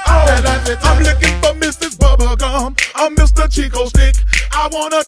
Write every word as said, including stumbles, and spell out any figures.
I'm looking for Missus Bubblegum, I'm Mister Chico Stick. I wanna